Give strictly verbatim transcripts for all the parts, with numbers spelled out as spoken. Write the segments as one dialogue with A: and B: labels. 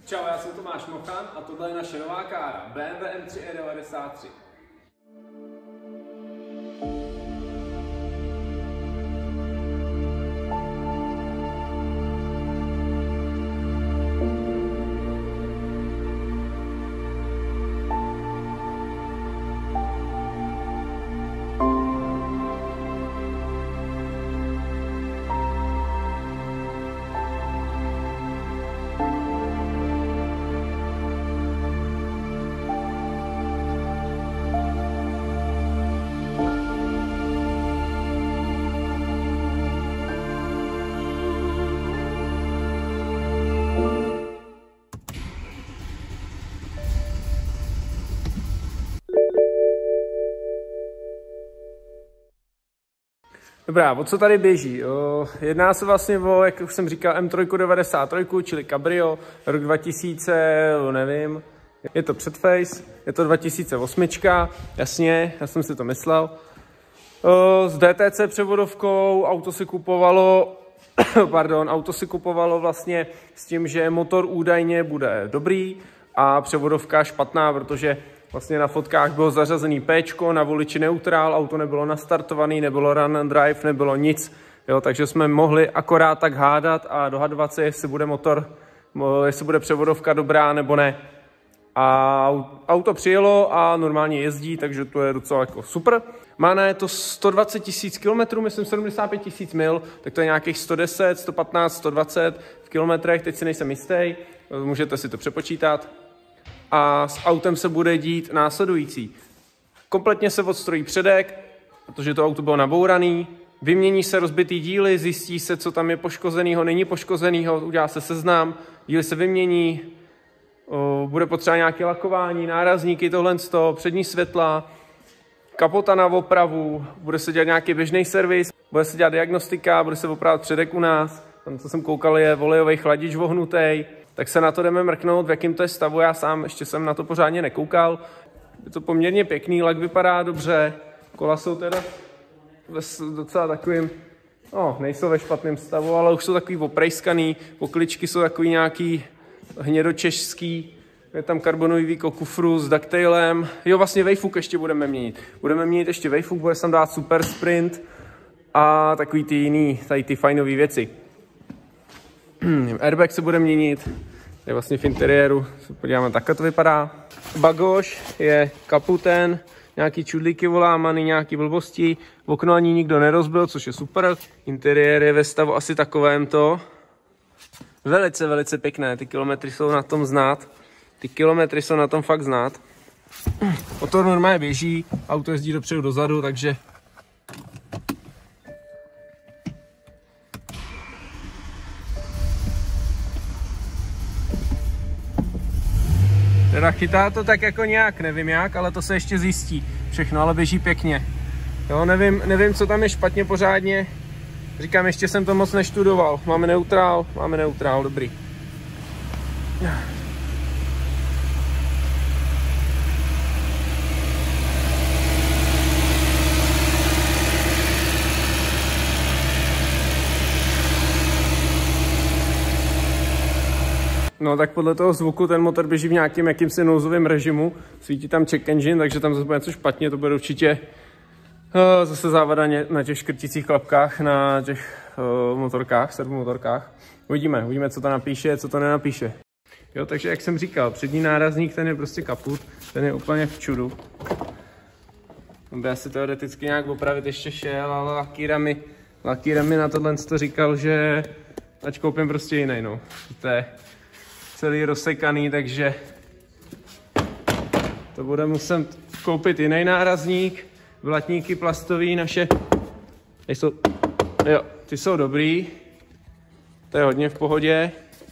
A: Čau, já jsem Tomáš Mochan a tohle je naše nová kára B M W M tři E devadesát tři. Dobrá, o co tady běží? O, jedná se vlastně o, jak už jsem říkal, M tři devadesát tři, čili Cabrio, rok dva tisíce, nevím, je to předface, je to dva tisíce osm, jasně, já jsem si to myslel. O, s D T C převodovkou, auto si kupovalo, pardon, auto si kupovalo vlastně s tím, že motor údajně bude dobrý a převodovka špatná, protože vlastně na fotkách bylo zařazený Péčko, na voliči neutrál, auto nebylo nastartovaný, nebylo run and drive, nebylo nic. Jo, takže jsme mohli akorát tak hádat a dohadovat se, jestli bude motor, jestli bude převodovka dobrá nebo ne. A auto přijelo a normálně jezdí, takže to je docela jako super. Má na je to sto dvacet tisíc kilometrů, myslím sedmdesát pět tisíc mil, tak to je nějakých sto deset, sto patnáct, sto dvacet v kilometrech, teď si nejsem jistý, můžete si to přepočítat. A s autem se bude dít následující. Kompletně se odstrojí předek, protože to auto bylo nabouraný, vymění se rozbitý díly, zjistí se, co tam je poškozenýho, není poškozenýho, udělá se seznam, díly se vymění, o, bude potřeba nějaké lakování, nárazníky, tohle z toho, přední světla, kapota na opravu, bude se dělat nějaký běžný servis, bude se dělat diagnostika, bude se opravovat předek u nás, tam, co jsem koukal, je olejový chladič vohnutý. Tak se na to jdeme mrknout, v jakém to je stavu, já sám ještě jsem na to pořádně nekoukal. Je to poměrně pěkný, lak vypadá dobře, kola jsou teda docela takovým, no nejsou ve špatném stavu, ale už jsou takový oprejskaný, pokličky jsou takový nějaký hnědočešský, je tam karbonový kufru s ducktailem, jo vlastně wayfook ještě budeme měnit, budeme měnit ještě wayfook, bude se tam dát super sprint a takový ty jiný, tady ty fajnové věci. Airbag se bude měnit, je vlastně v interiéru, se podíváme, takhle to vypadá. Bagoš je kaputen, nějaký čudlíky volámaný, nějaký blbosti, okno ani nikdo nerozbil, což je super. Interiér je ve stavu asi takovémto. Velice, velice pěkné, ty kilometry jsou na tom znát, ty kilometry jsou na tom fakt znát. Motor normálně běží, auto jezdí dopředu dozadu, takže teda chytá to tak jako nějak, nevím jak, ale to se ještě zjistí všechno, ale běží pěkně. Jo, nevím, nevím, co tam je špatně pořádně. Říkám, ještě jsem to moc neštudoval. Máme neutrál, máme neutrál, dobrý. No tak podle toho zvuku ten motor běží v nějakém jakýmsi nouzovém režimu, svítí tam check engine, takže tam zase bude něco špatně, to bude určitě uh, zase závada na těch škrticích klapkách, na těch uh, motorkách, servomotorkách. Uvidíme, uvidíme, co to napíše, co to nenapíše. Jo, takže jak jsem říkal, přední nárazník, ten je prostě kaput, ten je úplně v čudu. On by asi teoreticky nějak opravit ještě šel, ale lakýrami, lakýrami na tohle to říkal, že ať koupím prostě jiný, no. To je celý rozsekaný, takže to bude muset koupit jiný nárazník. Blatníky plastový naše, jsou, jo, ty jsou dobrý, to je hodně v pohodě,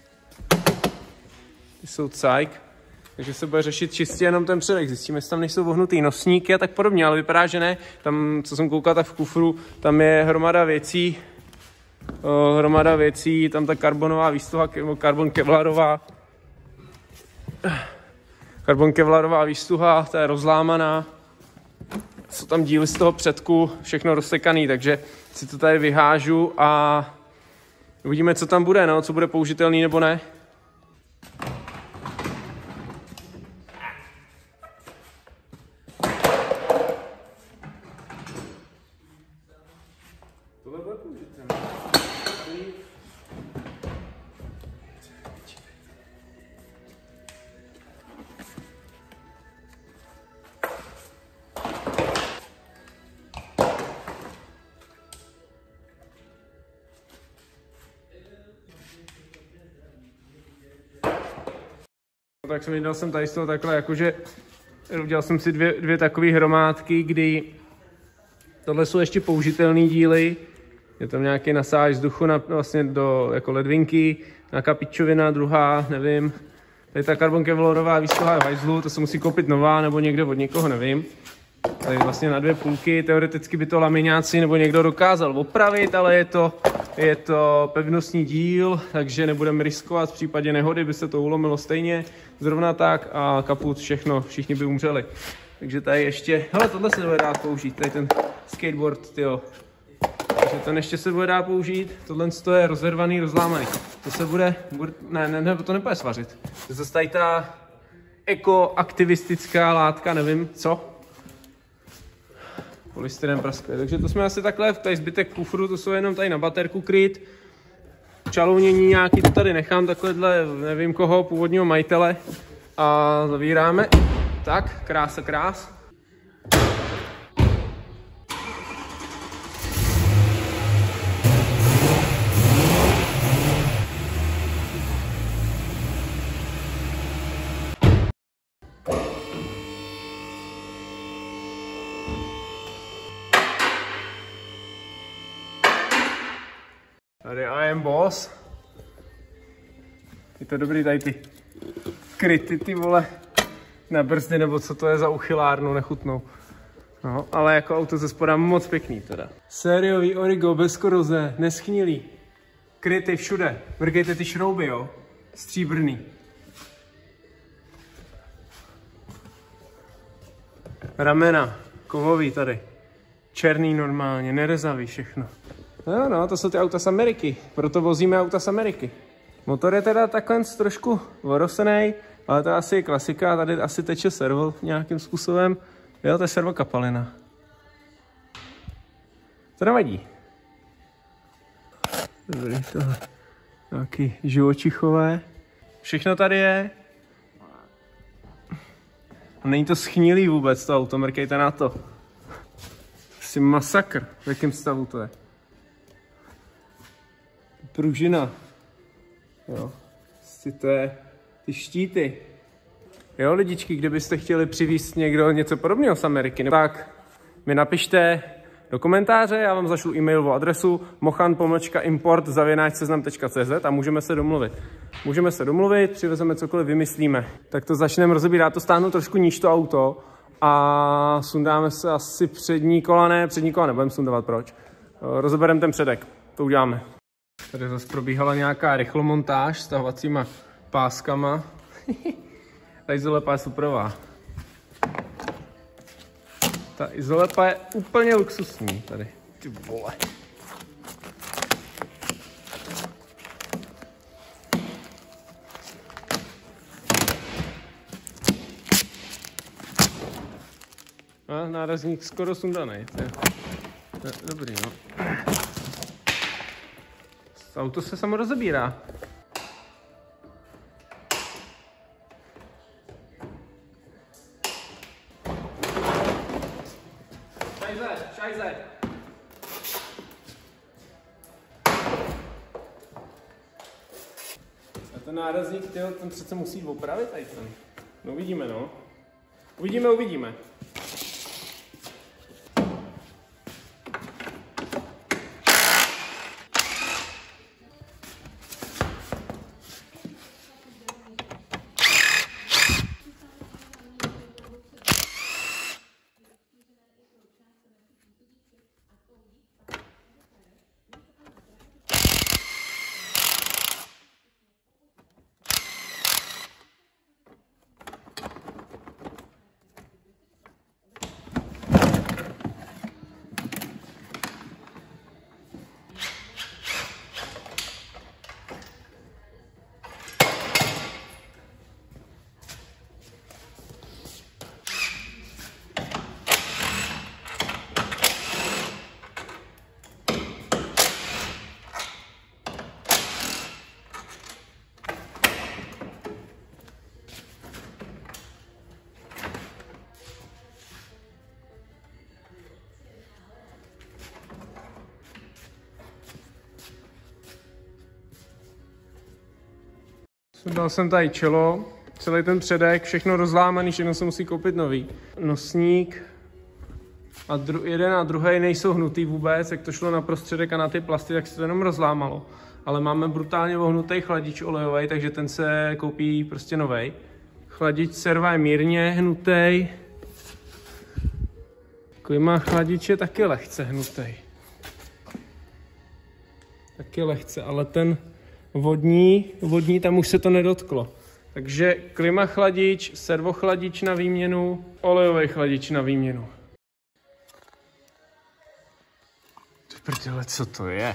A: ty jsou cajk, takže se bude řešit čistě jenom ten předek, zjistíme, jestli tam nejsou vohnutý nosníky a tak podobně, ale vypadá, že ne, tam, co jsem koukal, tak v kufru, tam je hromada věcí, o, hromada věcí, tam ta karbonová výstuha, karbon kevlarová, karbon kevlarová výstuha, ta je rozlámaná, jsou tam díly z toho předku, všechno rozsekaný, takže si to tady vyhážu a uvidíme, co tam bude, no, co bude použitelný nebo ne. Tak jsem viděl jsem tady z toho takhle, jakože udělal jsem si dvě, dvě takové hromádky, kdy tohle jsou ještě použitelné díly. Je tam nějaký nasáž vzduchu na, vlastně do jako ledvinky, nějaká pičovina, druhá, nevím. Tady ta karbonkevlorová výsluha je v hajzlu, to se musí koupit nová nebo někde od někoho, nevím. Tady vlastně na dvě půlky, teoreticky by to lamiňáci nebo někdo dokázal opravit, ale je to, je to pevnostní díl, takže nebudeme riskovat, v případě nehody by se to ulomilo stejně, zrovna tak a kaput, všechno, všichni by umřeli. Takže tady ještě, hele, tohle se bude dát použít, tady ten skateboard, tyjo. Takže ten ještě se bude dát použít, tohle je rozervaný, rozlámaný. To se bude, bude ne, ne, ne, to nepůjde svařit. To je zase tady ta ekoaktivistická látka, nevím co. Polystyren praskuje. Takže to jsme asi takhle, tady zbytek kufru, to jsou jenom tady na baterku kryt. Čalounění nějaký to tady nechám, takovéhle, nevím koho, původního majitele. A zavíráme. Tak, krása, krás. Tady I am boss. Je to dobrý tady ty kryty, ty vole, na brzdy, nebo co to je za uchylárnu nechutnou. No, ale jako auto ze spoda moc pěkný teda. Sériový Origo, bez koroze, neschnilý. Kryty všude. Vrkejte ty šrouby, jo. Stříbrný. Ramena, kovový tady. Černý normálně, nerezavý všechno. No, no, to jsou ty auta z Ameriky, proto vozíme auta z Ameriky. Motor je teda takhle trošku orosený, ale to asi je klasika, tady asi teče servo nějakým způsobem. Jo, to je servokapalina. To nevadí. Dobrý, tohle. Nějaký živočichové. Všechno tady je. A není to schnilý vůbec to auto, mrkejte na to. Asi masakr, v jakém stavu to je. Pružina. Jo. To je ty štíty. Jo, lidičky, kdybyste chtěli přivést někdo něco podobného z Ameriky, tak mi napište do komentáře, já vám zašlu e-mailovou adresu mochan pomlčka import zavináč seznam tečka cé zet a můžeme se domluvit. Můžeme se domluvit, přivezeme cokoliv vymyslíme. Tak to začneme rozebírat, to stáhnu trošku níž to auto a sundáme se asi přední kola, ne, přední kola nebudeme sundávat, proč? Rozebereme ten předek, to uděláme. Tady zase probíhala nějaká rychlomontáž s tahovacíma páskama. Ta izolepa je superová. Ta izolepa je úplně luxusní tady. Ty vole. A nárazník skoro sundaný. To je, to je dobrý, no. Auto se samo rozebírá. Šajze, šajze. A ten nárazník, tyjo, ten přece musí opravit tady ten. No uvidíme, no. Uvidíme, uvidíme. Sundal jsem tady čelo, celý ten předek, všechno rozlámaný, všechno se musí koupit nový. Nosník a dru- jeden a druhý nejsou hnutý vůbec, jak to šlo na prostředek a na ty plasty, tak se to jenom rozlámalo. Ale máme brutálně ohnutý chladič olejový, takže ten se koupí prostě novej. Chladič serva je mírně hnutý. Klima chladič je taky lehce hnutý. Taky lehce, ale ten vodní, vodní tam už se to nedotklo. Takže klima chladič, servo chladič na výměnu, olejový chladič na výměnu. Ty prdele, co to je?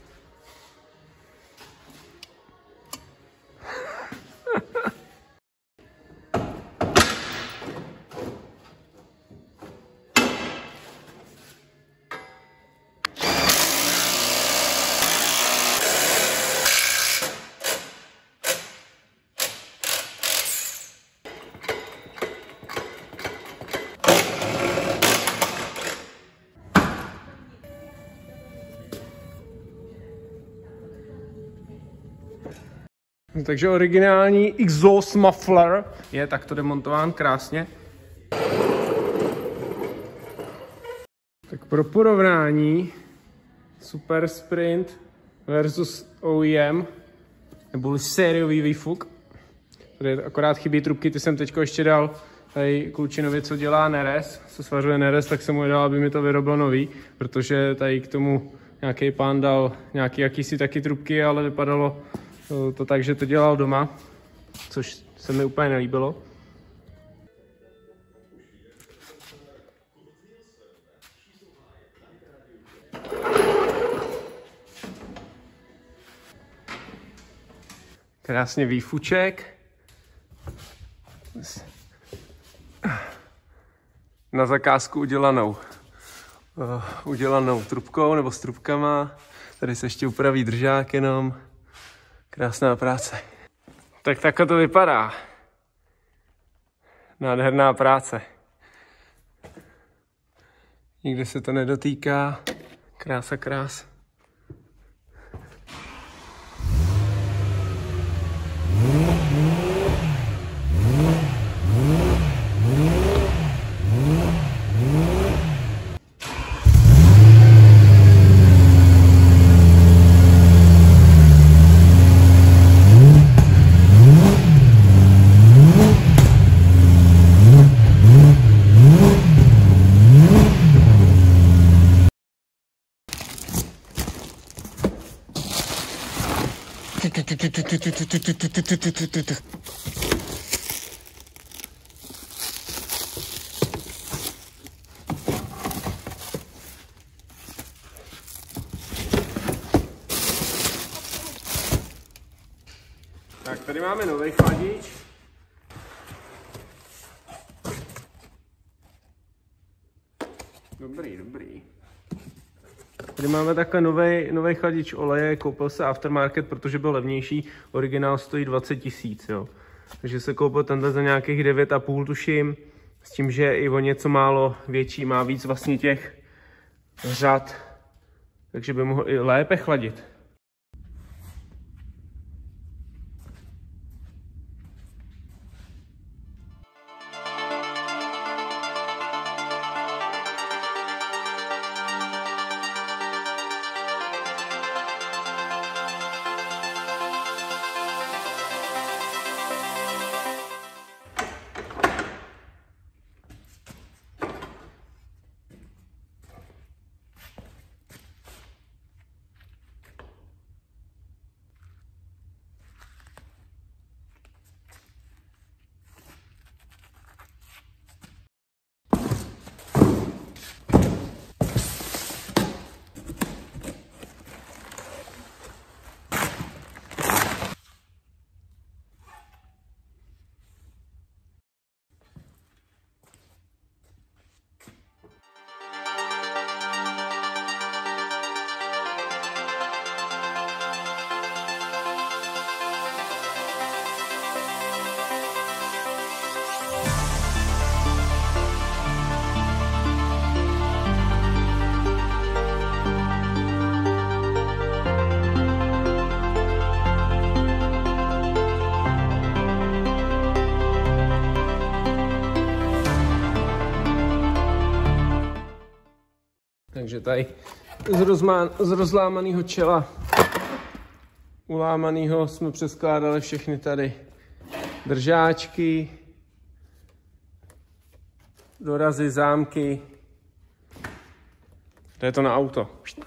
A: Takže originální exhaust muffler je takto demontován krásně. Tak pro porovnání Super Sprint versus O E M, neboli sériový výfuk. Tady akorát chybí trubky, ty jsem teď ještě dal tady klučinovi, co dělá Neres, co svařuje Neres, tak jsem mu je dal, aby mi to vyrobil nový, protože tady k tomu nějaký pán dal nějaký jakýsi taky trubky, ale vypadalo to, to tak, že to dělal doma, což se mi úplně nelíbilo. Krásně výfuček. Na zakázku udělanou, uh, udělanou trubkou nebo s trubkama. Tady se ještě upraví držák jenom. Krásná práce. Tak takhle to vypadá. Nádherná práce. Nikde se to nedotýká. Krása, krás. Tak tady máme nový chladič. Dobrý, dobrý. Tady máme takhle nový, nový chladič oleje, koupil se aftermarket, protože byl levnější, originál stojí dvacet tisíc, jo. Takže se koupil tenhle za nějakých devět a půl tuším, s tím, že i o něco málo větší, má víc vlastně těch řad, takže by mohl i lépe chladit. Takže tady z, rozmán, z rozlámaného čela ulámaného jsme přeskládali všechny tady držáčky, dorazy, zámky. To je to na auto.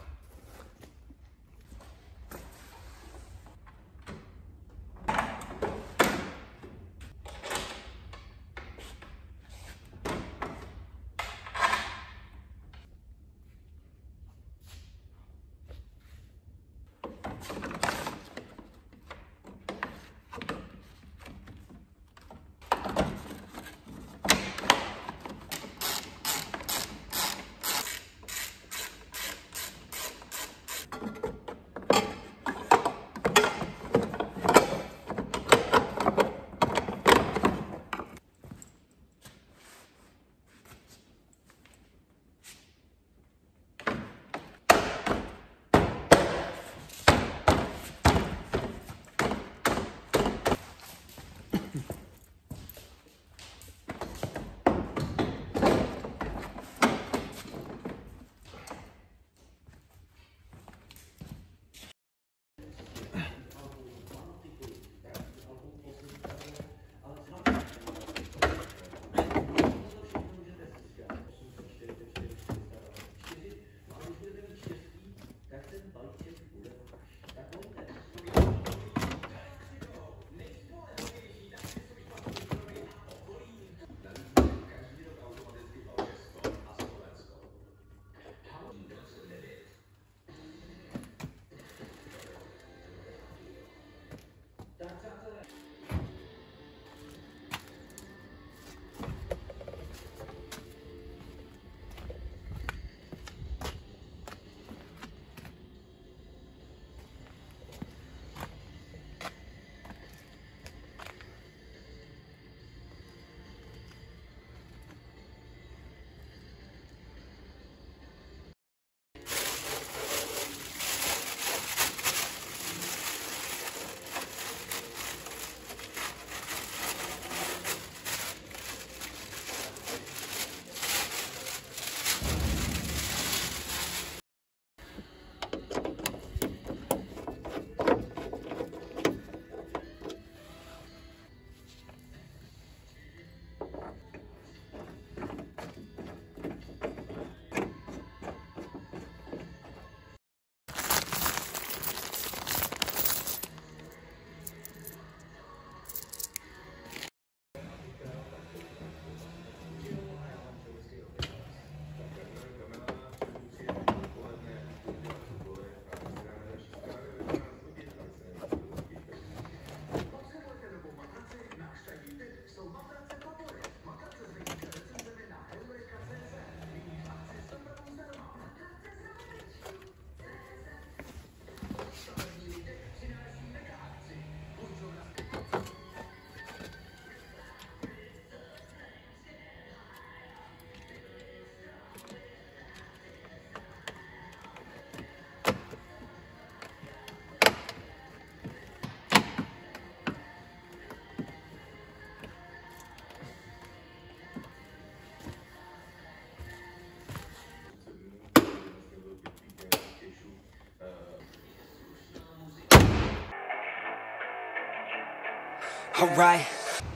B: Alright.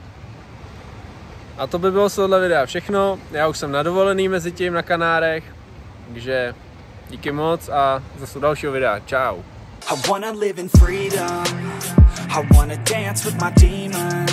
A: A to by bylo z tohohle videa všechno. Já už jsem na dovolený mezi tím na Kanárech, takže díky moc a zase dalšího videa. Čau.
B: I wanna live in freedom. I wanna dance with my demons.